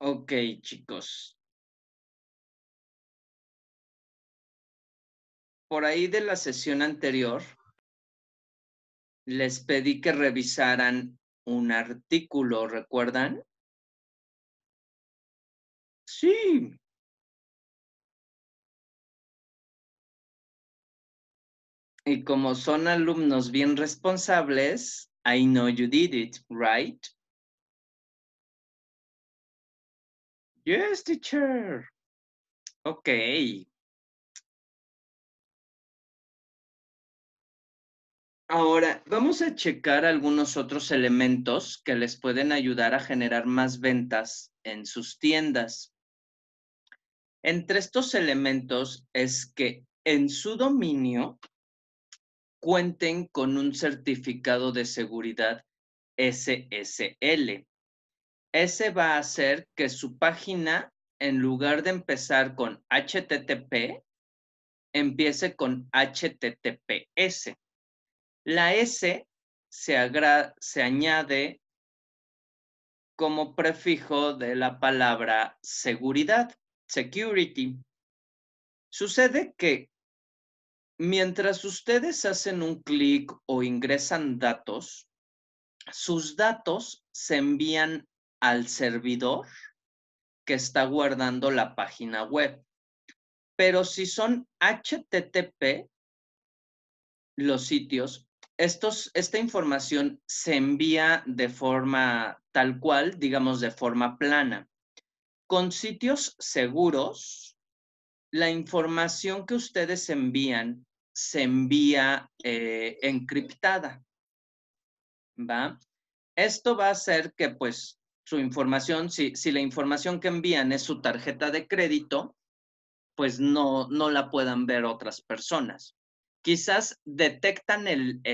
Ok, chicos. Por ahí de la sesión anterior, les pedí que revisaran un artículo, ¿recuerdan? Sí. Y como son alumnos bien responsables, I know you did it, right? Yes, teacher. Ok. Ahora, vamos a checar algunos otros elementos que les pueden ayudar a generar más ventas en sus tiendas. Entre estos elementos es que en su dominio cuenten con un certificado de seguridad SSL. Ese va a hacer que su página, en lugar de empezar con HTTP, empiece con HTTPS. La S se añade como prefijo de la palabra seguridad, security. Sucede que mientras ustedes hacen un clic o ingresan datos, sus datos se envían al servidor que está guardando la página web. Pero si son HTTP, los sitios, esta información se envía de forma tal cual, digamos de forma plana. Con sitios seguros, la información que ustedes envían se envía encriptada, ¿va? Esto va a hacer que, pues, su información, si la información que envían es su tarjeta de crédito, pues no la puedan ver otras personas. Quizás detectan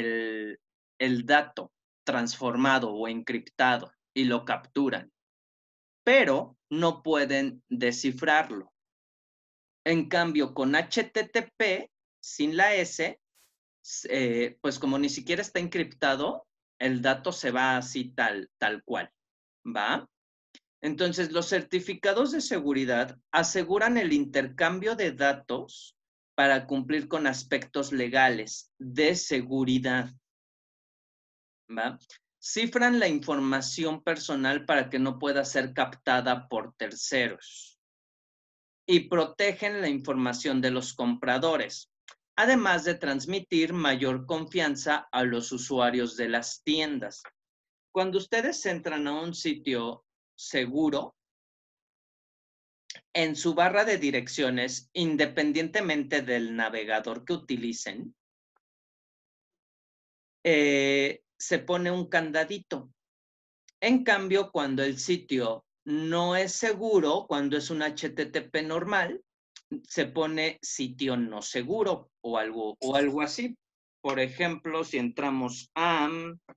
el dato transformado o encriptado y lo capturan, pero no pueden descifrarlo. En cambio, con HTTP, sin la S, pues como ni siquiera está encriptado, el dato se va así tal cual, ¿va? Entonces, los certificados de seguridad aseguran el intercambio de datos para cumplir con aspectos legales de seguridad, ¿va? Cifran la información personal para que no pueda ser captada por terceros y protegen la información de los compradores, además de transmitir mayor confianza a los usuarios de las tiendas. Cuando ustedes entran a un sitio seguro, en su barra de direcciones, independientemente del navegador que utilicen, se pone un candadito. En cambio, cuando el sitio no es seguro, cuando es un HTTP normal, se pone sitio no seguro o algo así. Por ejemplo, si entramos a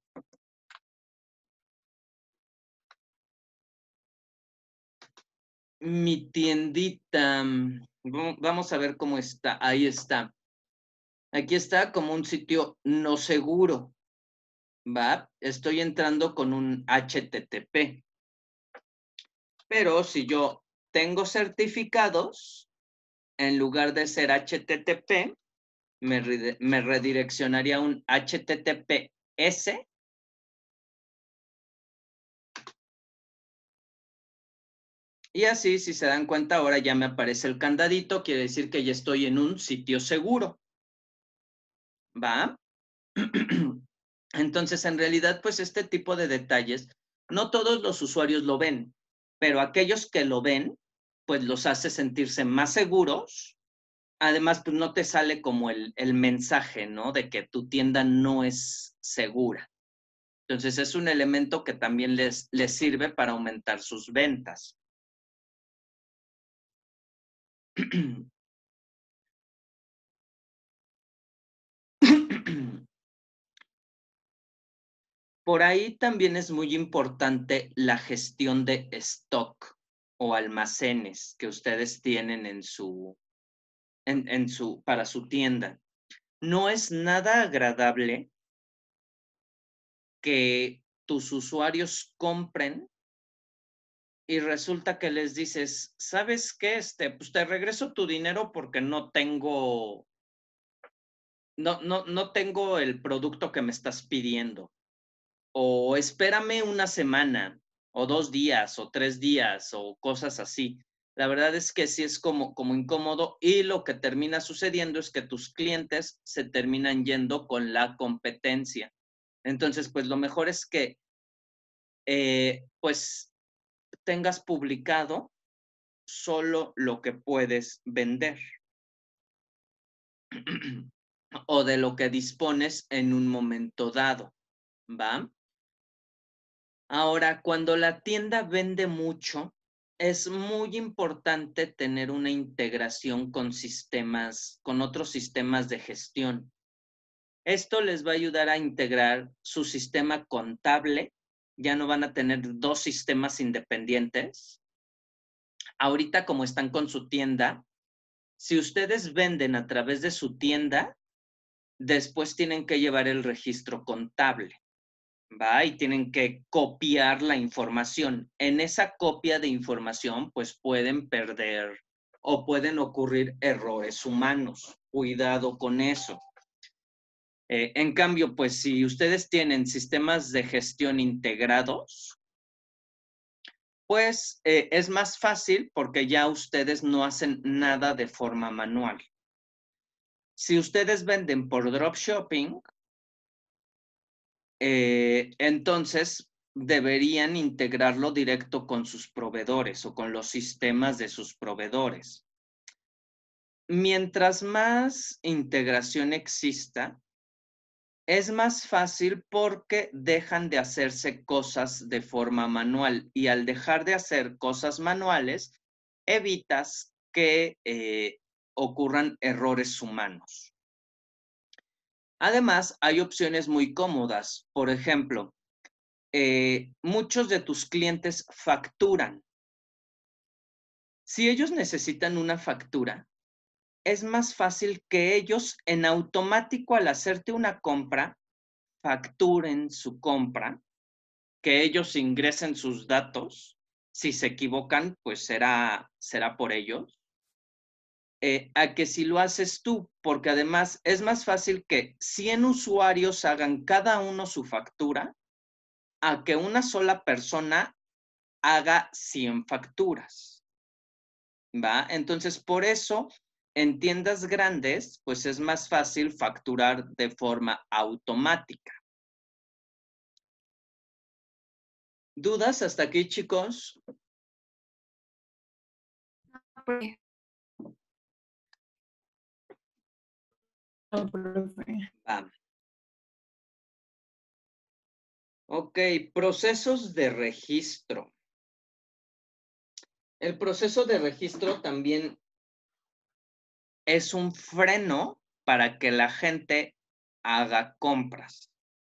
mi tiendita, vamos a ver cómo está. Ahí está. Aquí está como un sitio no seguro. ¿Va? Estoy entrando con un HTTP. Pero si yo tengo certificados, en lugar de ser HTTP, me redireccionaría a un HTTPS. Y así, si se dan cuenta, ahora ya me aparece el candadito, quiere decir que ya estoy en un sitio seguro. ¿Va? Entonces, en realidad, pues este tipo de detalles, no todos los usuarios lo ven, pero aquellos que lo ven, pues los hace sentirse más seguros. Además, pues no te sale como el mensaje, ¿no? De que tu tienda no es segura. Entonces, es un elemento que también les sirve para aumentar sus ventas. Por ahí también es muy importante la gestión de stock o almacenes que ustedes tienen para su tienda. No es nada agradable que tus usuarios compren y resulta que les dices, ¿sabes qué? Pues te regreso tu dinero porque no tengo el producto que me estás pidiendo. O espérame una semana, o 2 días, o 3 días, o cosas así. La verdad es que sí es como incómodo, y lo que termina sucediendo es que tus clientes se terminan yendo con la competencia. Entonces, pues lo mejor es que pues tengas publicado solo lo que puedes vender o de lo que dispones en un momento dado, ¿va? Ahora, cuando la tienda vende mucho, es muy importante tener una integración con con otros sistemas de gestión. Esto les va a ayudar a integrar su sistema contable. Ya no van a tener 2 sistemas independientes. Ahorita, como están con su tienda, si ustedes venden a través de su tienda, después tienen que llevar el registro contable, ¿va? Y tienen que copiar la información. En esa copia de información, pues pueden perder o pueden ocurrir errores humanos. Cuidado con eso. En cambio, pues si ustedes tienen sistemas de gestión integrados, pues es más fácil porque ya ustedes no hacen nada de forma manual. Si ustedes venden por dropshipping, entonces deberían integrarlo directo con sus proveedores o con los sistemas de sus proveedores. Mientras más integración exista, es más fácil porque dejan de hacerse cosas de forma manual, y al dejar de hacer cosas manuales, evitas que ocurran errores humanos. Además, hay opciones muy cómodas. Por ejemplo, muchos de tus clientes facturan. Si ellos necesitan una factura, es más fácil que ellos en automático, al hacerte una compra, facturen su compra, que ellos ingresen sus datos. Si se equivocan, pues será por ellos. A que si lo haces tú, porque además es más fácil que 100 usuarios hagan cada uno su factura, a que una sola persona haga 100 facturas, ¿va? Entonces, por eso, en tiendas grandes, pues es más fácil facturar de forma automática. ¿Dudas hasta aquí, chicos? No, profe. Va. Ok, procesos de registro. El proceso de registro también es un freno para que la gente haga compras.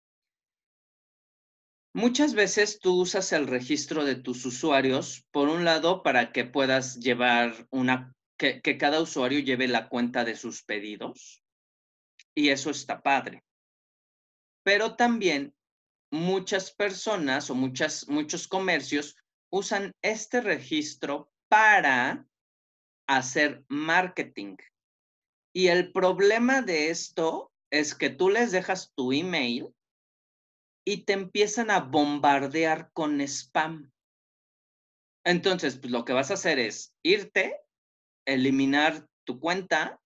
Muchas veces tú usas el registro de tus usuarios, por un lado, para que puedas llevar que cada usuario lleve la cuenta de sus pedidos, y eso está padre. Pero también muchas personas o muchos comercios usan este registro para hacer marketing. Y el problema de esto es que tú les dejas tu email y te empiezan a bombardear con spam. Entonces, pues lo que vas a hacer es irte, eliminar tu cuenta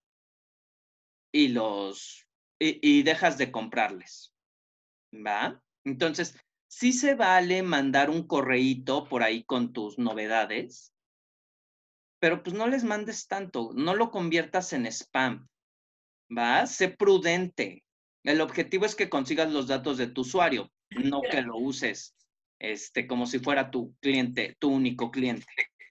y dejas de comprarles, ¿va? Entonces, sí se vale mandar un correíto por ahí con tus novedades, pero pues no les mandes tanto, no lo conviertas en spam, ¿va? Sé prudente. El objetivo es que consigas los datos de tu usuario, no que lo uses como si fuera tu cliente, tu único cliente.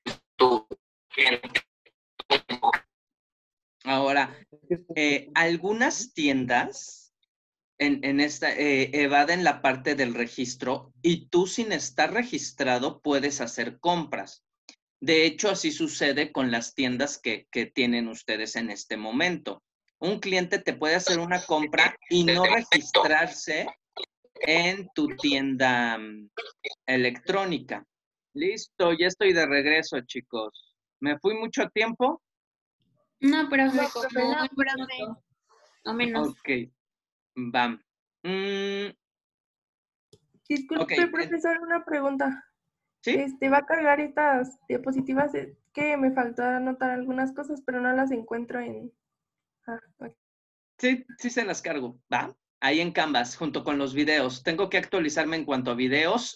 Ahora, algunas tiendas evaden la parte del registro, y tú, sin estar registrado, puedes hacer compras. De hecho, así sucede con las tiendas que tienen ustedes en este momento. Un cliente te puede hacer una compra y no registrarse en tu tienda electrónica. Listo, ya estoy de regreso, chicos. ¿Me fui mucho tiempo? No, profe, No, como profe, no, un profe. minuto, o menos. Ok, bam. Ok, Disculpe, profesor, una pregunta. ¿sí? Va a cargar estas diapositivas, que me faltó anotar algunas cosas, pero no las encuentro en... Ok. Sí, sí se las cargo, ¿va? Ahí en Canvas, junto con los videos. Tengo que actualizarme en cuanto a videos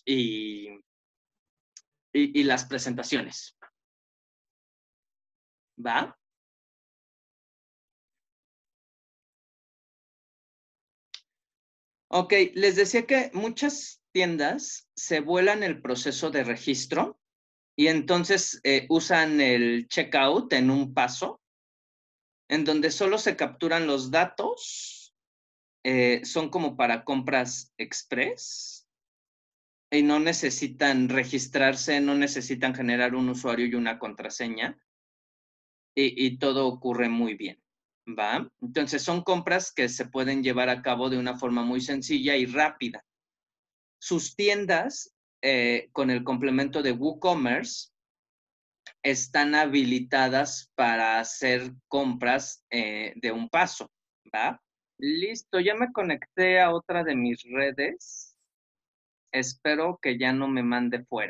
y las presentaciones. ¿Va? Ok, les decía que muchas tiendas se vuelan el proceso de registro y entonces usan el checkout en un paso, en donde solo se capturan los datos, son como para compras express y no necesitan registrarse, no necesitan generar un usuario y una contraseña y todo ocurre muy bien, ¿va? Entonces son compras que se pueden llevar a cabo de una forma muy sencilla y rápida. Sus tiendas, con el complemento de WooCommerce, están habilitadas para hacer compras de un paso, ¿va? Listo, ya me conecté a otra de mis redes. Espero que ya no me mande fuera.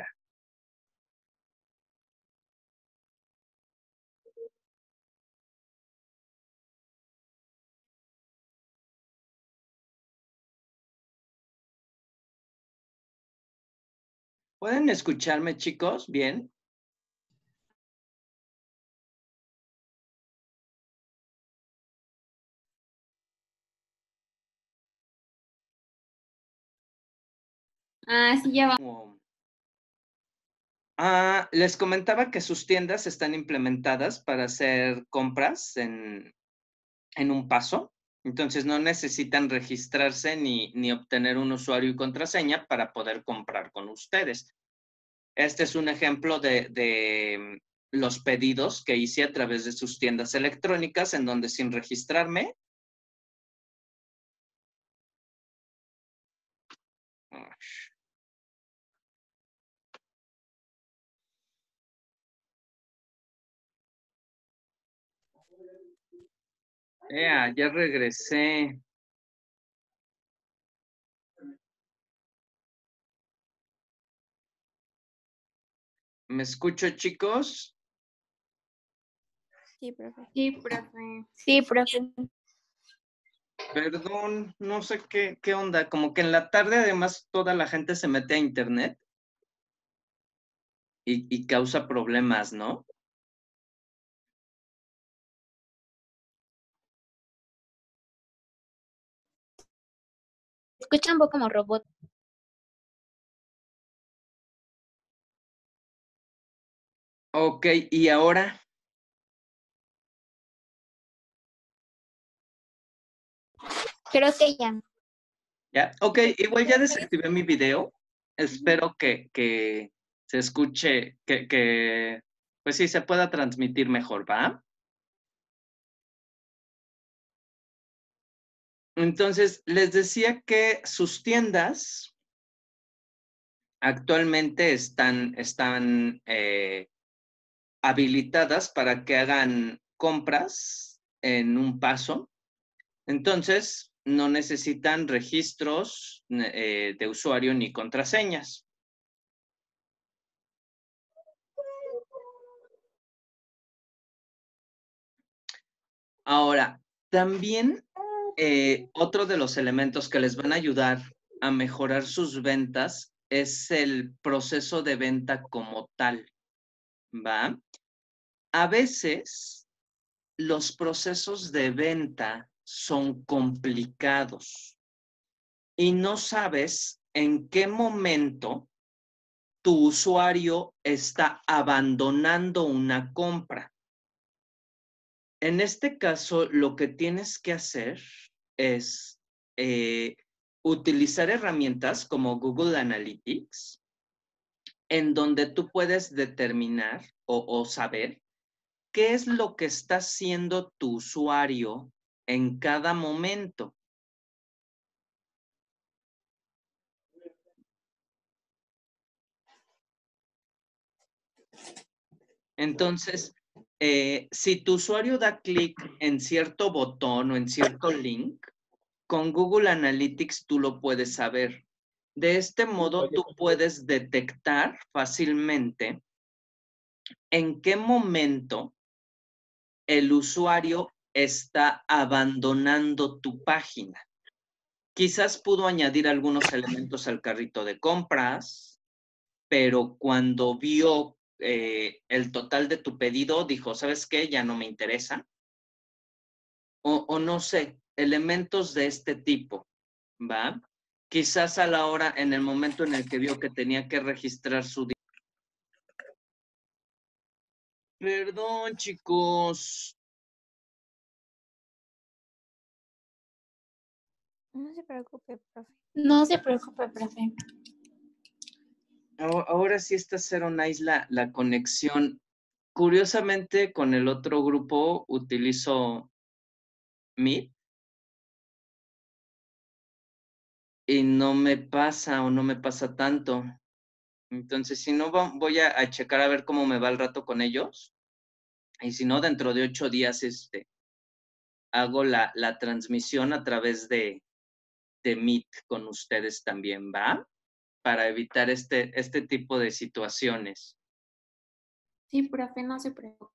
¿Pueden escucharme, chicos? ¿Bien? Sí, ya va. Les comentaba que sus tiendas están implementadas para hacer compras en un paso. Entonces no necesitan registrarse ni obtener un usuario y contraseña para poder comprar con ustedes. Este es un ejemplo de los pedidos que hice a través de sus tiendas electrónicas, en donde sin registrarme, ya regresé. ¿Me escucho, chicos? Sí, profe. Sí, profe. Sí, profe. Perdón, no sé qué onda. Como que en la tarde además toda la gente se mete a internet y causa problemas, ¿no? Escucha un poco como robot. Ok, ¿y ahora? Creo que ya. ¿Ya? Ok, igual ya desactivé mi video. Espero que se escuche, pues sí, se pueda transmitir mejor, ¿va? Entonces, les decía que sus tiendas actualmente están habilitadas para que hagan compras en un paso. Entonces, no necesitan registros de usuario ni contraseñas. Ahora, también otro de los elementos que les van a ayudar a mejorar sus ventas es el proceso de venta como tal, ¿va? A veces los procesos de venta son complicados y no sabes en qué momento tu usuario está abandonando una compra. En este caso, lo que tienes que hacer es utilizar herramientas como Google Analytics, en donde tú puedes determinar o saber qué es lo que está haciendo tu usuario en cada momento. Entonces, si tu usuario da clic en cierto botón o en cierto link, con Google Analytics tú lo puedes saber. De este modo, tú puedes detectar fácilmente en qué momento el usuario está abandonando tu página. Quizás pudo añadir algunos elementos al carrito de compras, pero cuando vio el total de tu pedido, dijo, ¿sabes qué? Ya no me interesa. O no sé, elementos de este tipo, ¿va? Quizás a la hora, en el momento en el que vio que tenía que registrar su... Perdón, chicos. No se preocupe, profe. No se preocupe, profe. Ahora sí está cero nice la conexión. Curiosamente, con el otro grupo utilizo Meet y no me pasa o no me pasa tanto. Entonces, si no, voy a checar a ver cómo me va el rato con ellos. Y si no, dentro de 8 días hago la transmisión a través de Meet con ustedes también, ¿va? Para evitar este tipo de situaciones. Sí, profe, no se preocupe.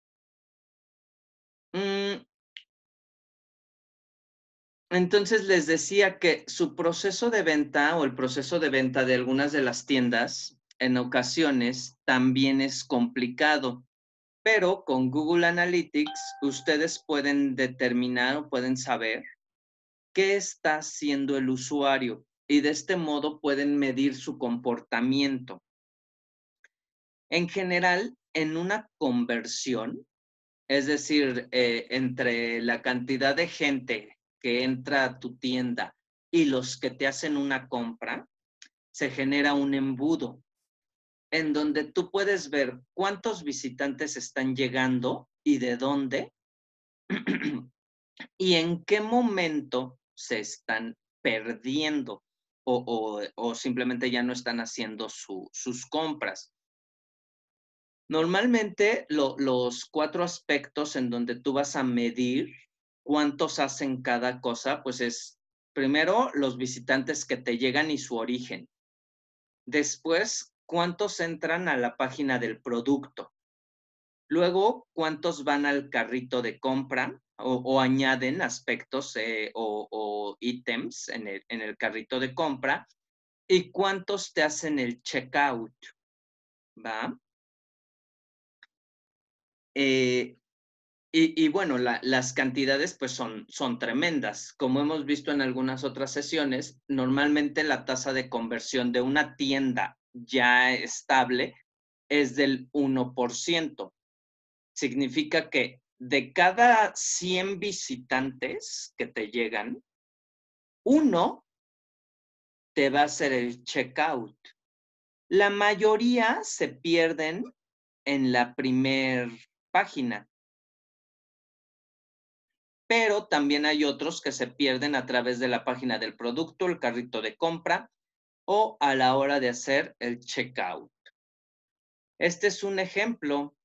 Entonces les decía que su proceso de venta o el proceso de venta de algunas de las tiendas en ocasiones también es complicado, pero con Google Analytics ustedes pueden determinar o pueden saber qué está haciendo el usuario y de este modo pueden medir su comportamiento. En general, en una conversión, es decir, entre la cantidad de gente que entra a tu tienda y los que te hacen una compra, se genera un embudo en donde tú puedes ver cuántos visitantes están llegando y de dónde y en qué momento se están perdiendo o simplemente ya no están haciendo sus compras. Normalmente los 4 aspectos en donde tú vas a medir cuántos hacen cada cosa, pues es primero los visitantes que te llegan y su origen. Después, cuántos entran a la página del producto. Luego, cuántos van al carrito de compra o añaden aspectos o ítems en el carrito de compra. Y cuántos te hacen el checkout, ¿va? Y bueno, las cantidades pues son tremendas. Como hemos visto en algunas otras sesiones, normalmente la tasa de conversión de una tienda ya estable es del 1%. Significa que de cada 100 visitantes que te llegan, uno te va a hacer el checkout. La mayoría se pierden en la primer página, pero también hay otros que se pierden a través de la página del producto, el carrito de compra o a la hora de hacer el checkout. Este es un ejemplo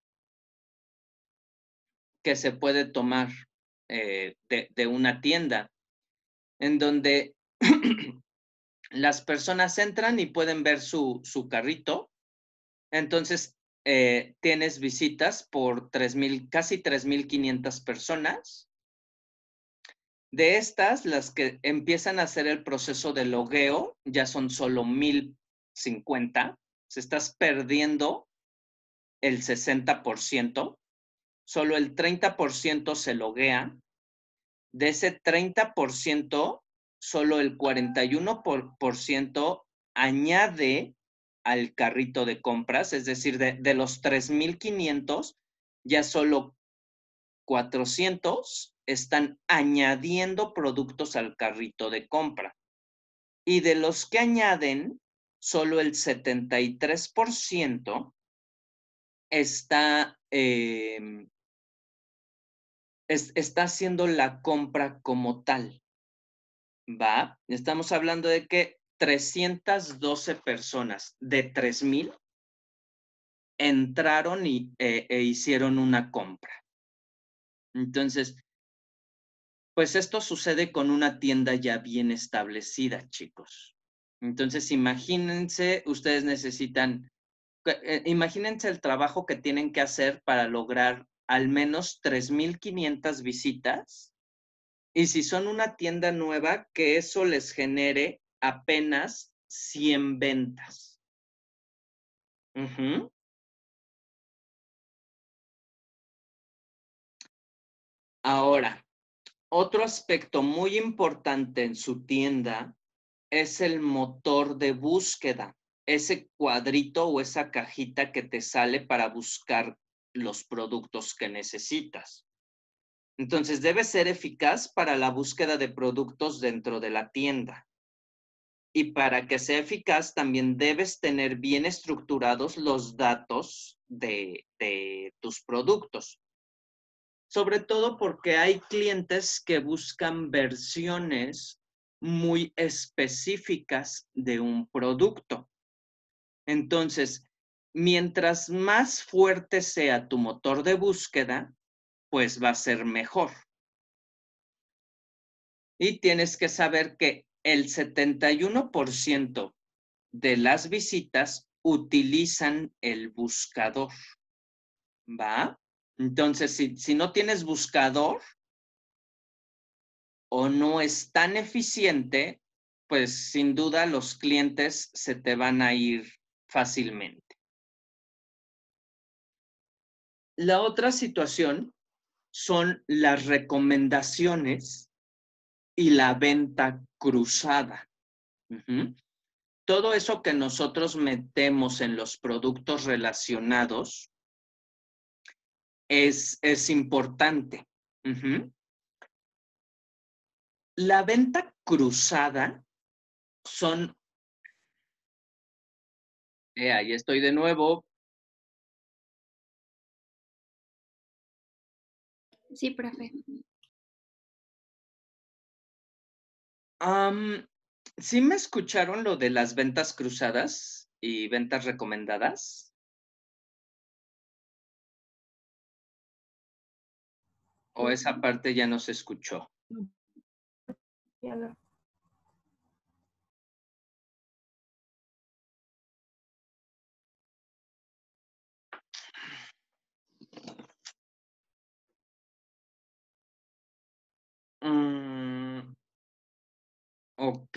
que se puede tomar de una tienda en donde las personas entran y pueden ver su carrito. Entonces, tienes visitas por casi 3,500 personas. De estas, las que empiezan a hacer el proceso de logueo ya son solo 1,050. Se estás perdiendo el 60%. Solo el 30% se loguea. De ese 30%, solo el 41% añade al carrito de compras, es decir, de los 3,500, ya solo 400 están añadiendo productos al carrito de compra. Y de los que añaden, solo el 73% está, está haciendo la compra como tal. ¿Va? Estamos hablando de que 312 personas de 3,000 entraron e hicieron una compra. Entonces, pues esto sucede con una tienda ya bien establecida, chicos. Entonces, imagínense, ustedes necesitan, imagínense el trabajo que tienen que hacer para lograr al menos 3,500 visitas. Y si son una tienda nueva, que eso les genere apenas 100 ventas. Ujú. Ahora, otro aspecto muy importante en su tienda es el motor de búsqueda, ese cuadrito o esa cajita que te sale para buscar los productos que necesitas. Entonces, debe ser eficaz para la búsqueda de productos dentro de la tienda. Y para que sea eficaz, también debes tener bien estructurados los datos de tus productos. Sobre todo porque hay clientes que buscan versiones muy específicas de un producto. Entonces, mientras más fuerte sea tu motor de búsqueda, pues va a ser mejor. Y tienes que saber que el 71% de las visitas utilizan el buscador, ¿va? Entonces, si no tienes buscador o no es tan eficiente, pues sin duda los clientes se te van a ir fácilmente. La otra situación son las recomendaciones y la venta cruzada. Uh-huh. Todo eso que nosotros metemos en los productos relacionados es importante. Uh-huh. La venta cruzada son... ahí estoy de nuevo. Sí, profe. ¿Sí me escucharon lo de las ventas cruzadas y ventas recomendadas? ¿O esa parte ya no se escuchó? Ya no. Ok.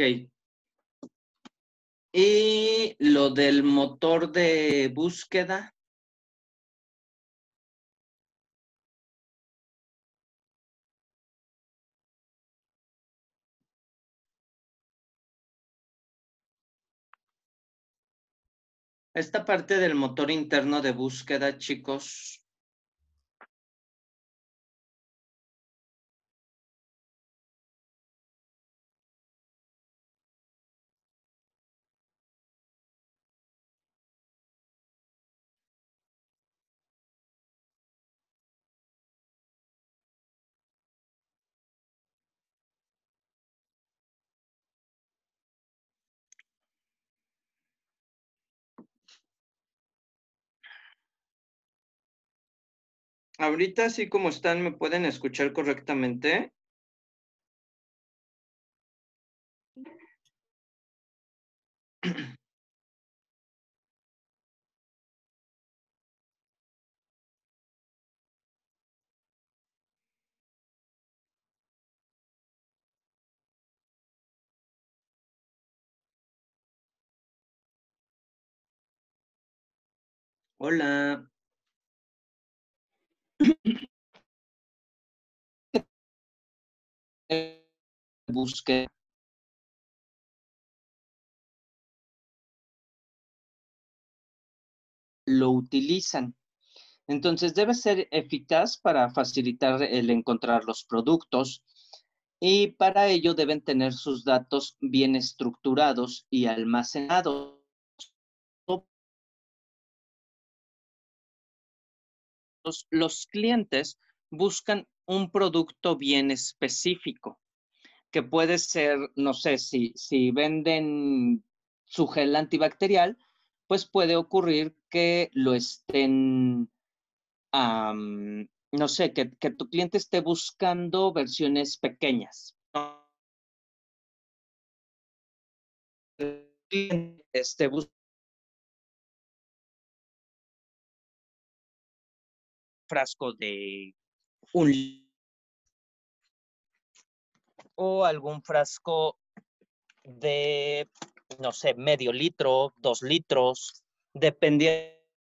¿Y lo del motor de búsqueda? Esta parte del motor interno de búsqueda, chicos. Ahorita, así como están, ¿me pueden escuchar correctamente? Hola. Búsqueda. Lo utilizan. Entonces debe ser eficaz para facilitar el encontrar los productos y para ello deben tener sus datos bien estructurados y almacenados. Los clientes buscan un producto bien específico, que puede ser, no sé, si venden su gel antibacterial, pues puede ocurrir que lo estén, no sé, que tu cliente esté buscando versiones pequeñas. El cliente esté buscando frasco de un o algún frasco de, no sé, medio litro, 2 litros, dependiendo.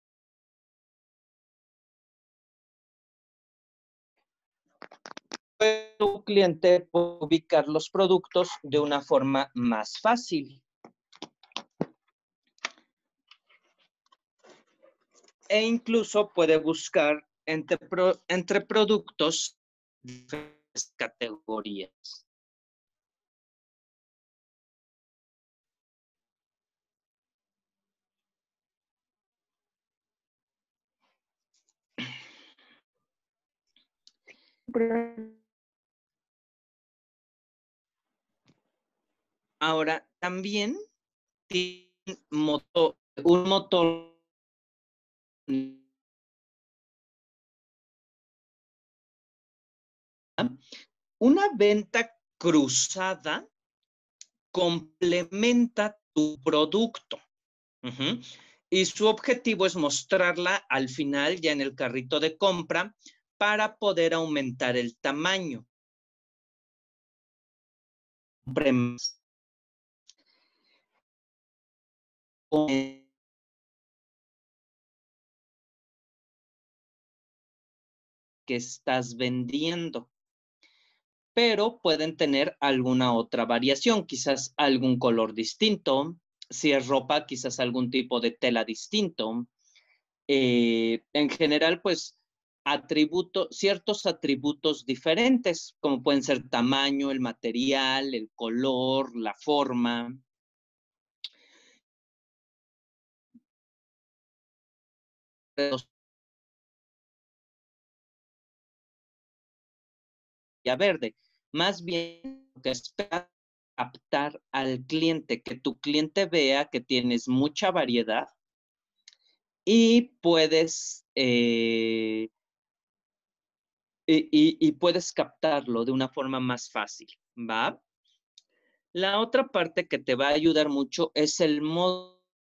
Tu cliente puede ubicar los productos de una forma más fácil. E incluso puede buscar entre productos de diferentes categorías. Ahora, también tiene un motor una venta cruzada complementa tu producto. Y su objetivo es mostrarla al final ya en el carrito de compra para poder aumentar el tamaño. Que estás vendiendo, pero pueden tener alguna otra variación, quizás algún color distinto, si es ropa, quizás algún tipo de tela distinto. En general, pues ciertos atributos diferentes, como pueden ser tamaño, el material, el color, la forma. Verde, más bien que espera captar al cliente, que tu cliente vea que tienes mucha variedad y puedes puedes captarlo de una forma más fácil, ¿va? La otra parte que te va a ayudar mucho es el modo.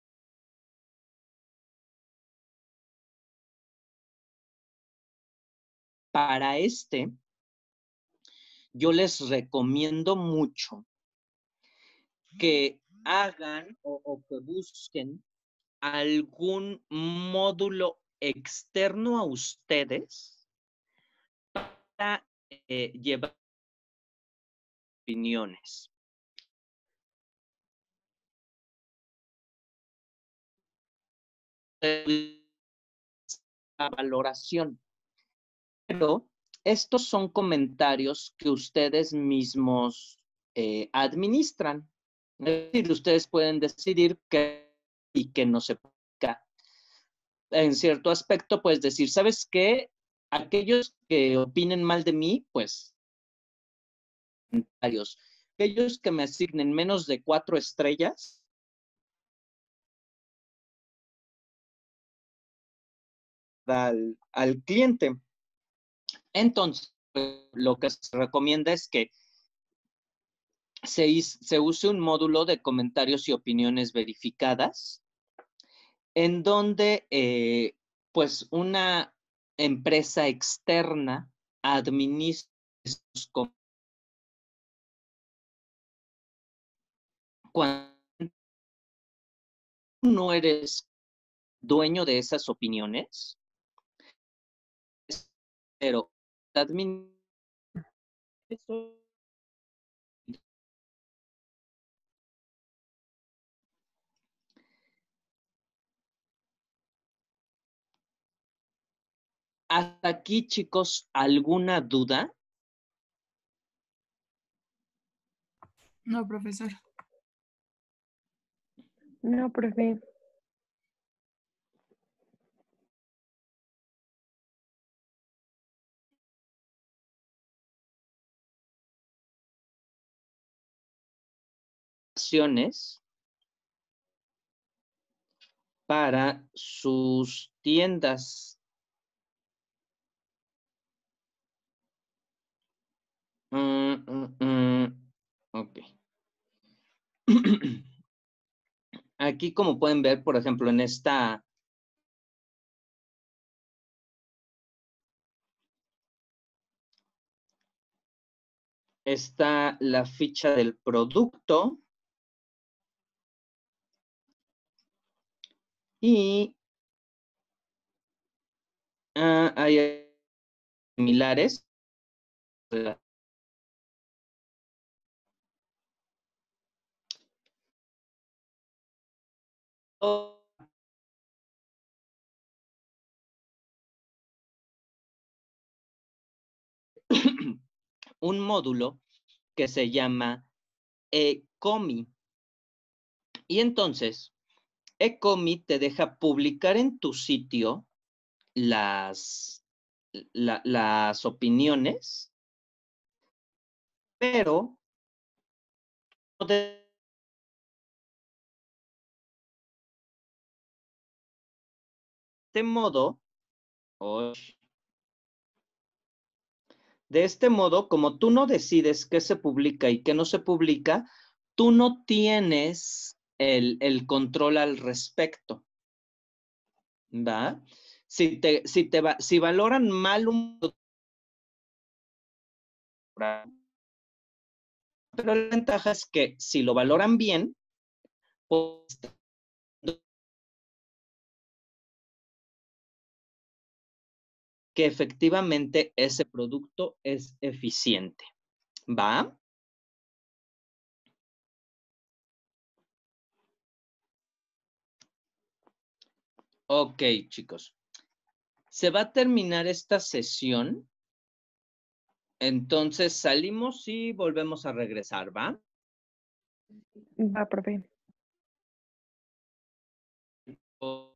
Para yo les recomiendo mucho que hagan o que busquen algún módulo externo a ustedes para llevar opiniones. La valoración. Pero estos son comentarios que ustedes mismos administran. Es decir, ustedes pueden decidir qué y qué no se publica. En cierto aspecto, pues decir, ¿sabes qué? Aquellos que opinen mal de mí, pues, comentarios. Aquellos que me asignen menos de 4 estrellas, al cliente. Entonces, lo que se recomienda es que se use un módulo de comentarios y opiniones verificadas, en donde pues una empresa externa administra sus comentarios. Cuando no eres dueño de esas opiniones, pero hasta aquí, chicos, ¿alguna duda? No, profesor. No, profe. para sus tiendas. Ok. Aquí, como pueden ver, por ejemplo, en esta está la ficha del producto y hay similares. Un módulo que se llama Ecomi. Y entonces, Ecomi te deja publicar en tu sitio las opiniones, pero de este modo, como tú no decides qué se publica y qué no se publica, tú no tienes el control al respecto. ¿Va? Si valoran mal un producto, pero la ventaja es que si lo valoran bien, pues, que efectivamente ese producto es eficiente. ¿Va? Ok, chicos. Se va a terminar esta sesión. Entonces salimos y volvemos a regresar, ¿va? Va, profe.